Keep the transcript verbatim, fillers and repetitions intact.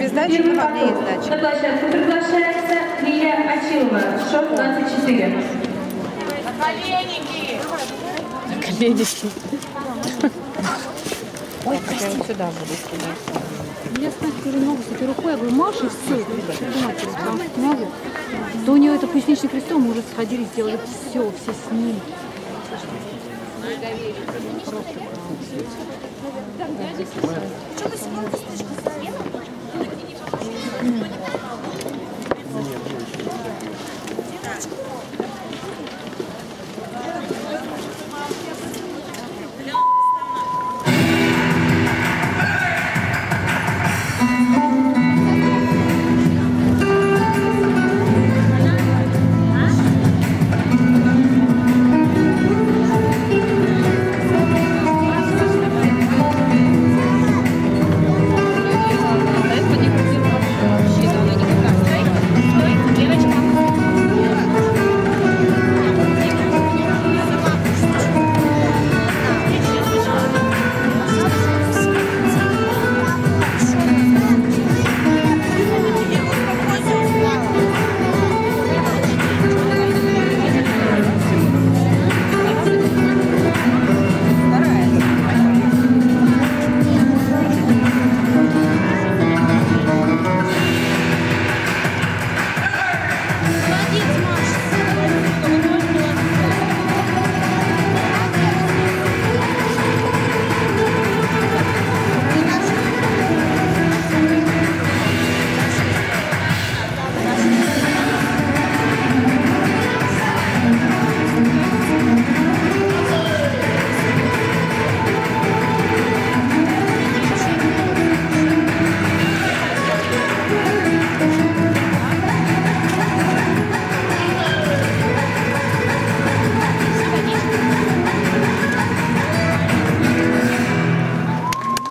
без датчиков, а мне есть датчик. На площадку приглашается Лилия Ачилова, шок двадцать четыре. Коленники! Коленники. Ой, я вот сюда буду скидать. Я, кстати, говорю, ногу с этой рукой, я говорю, Маша, и все, думайте, там ногу. То у нее это поясничный крестом, мы уже сходили, сделали все, все снимки. Просто.